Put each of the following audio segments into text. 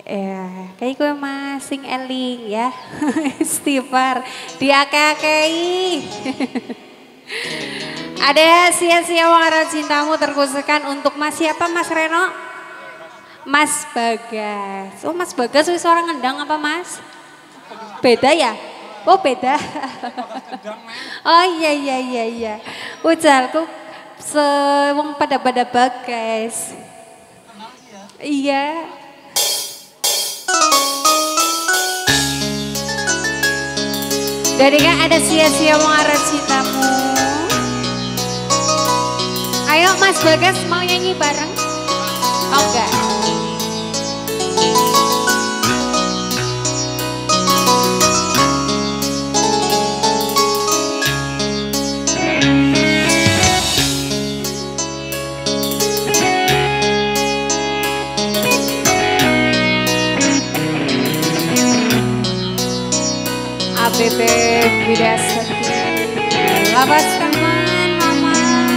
Ya, kayak gue mas sing eling ya. Istighfar diakei. Ada sia-sia wangara cintamu terkhususkan untuk Mas siapa Mas Reno? Mas Bagas. Oh Mas Bagas wis orang ngendang apa Mas? Beda ya? Oh beda. Oh iya. Ujalku sewong pada Bagas. Iya. Dari kan ada sia-sia mengarah cintamu. Ayo Mas Bagas mau nyanyi bareng? Oh enggak. ABB Bida Setia Labas teman mama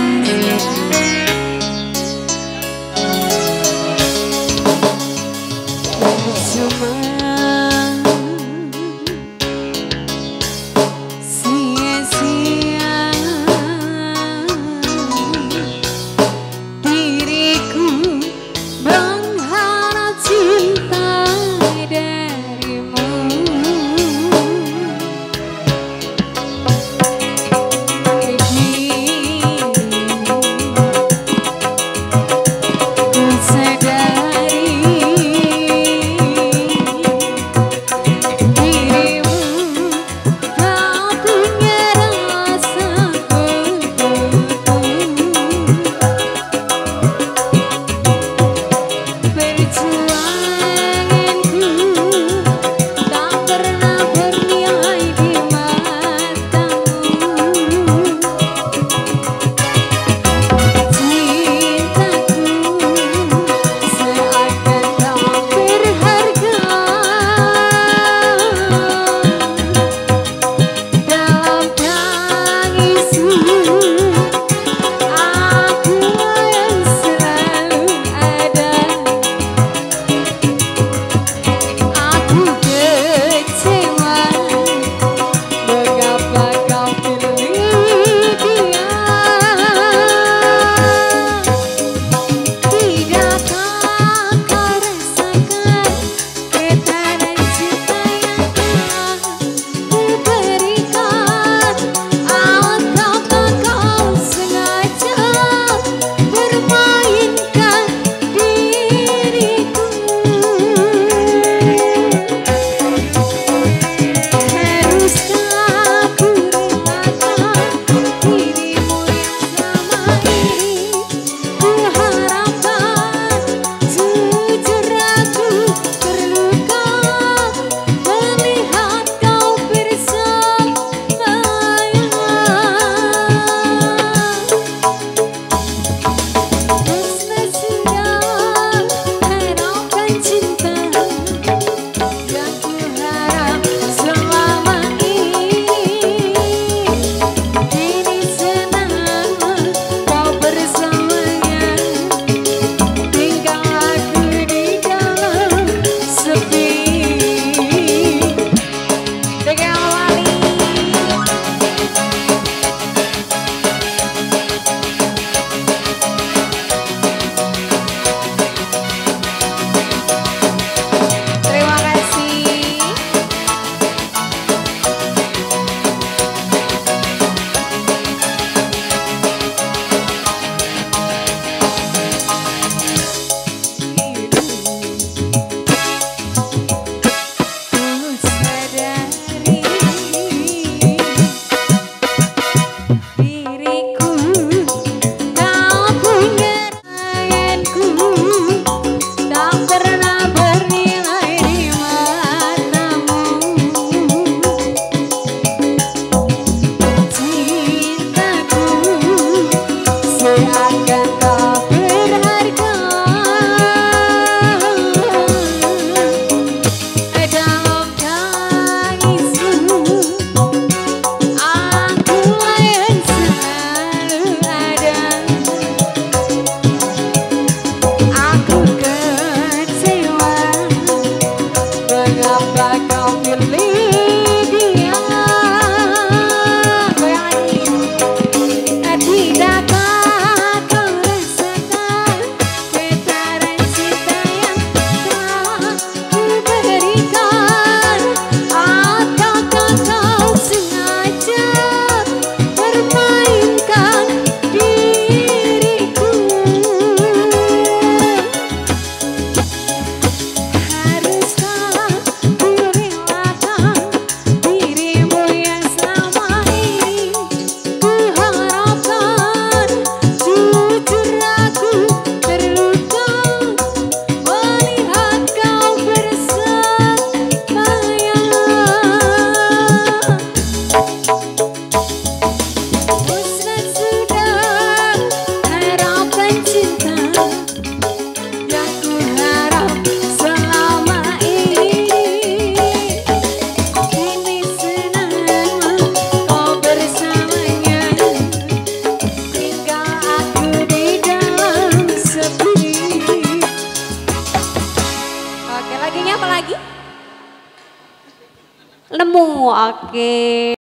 cuma sia-sia diriku berharap cinta darimu. Nemu, oke.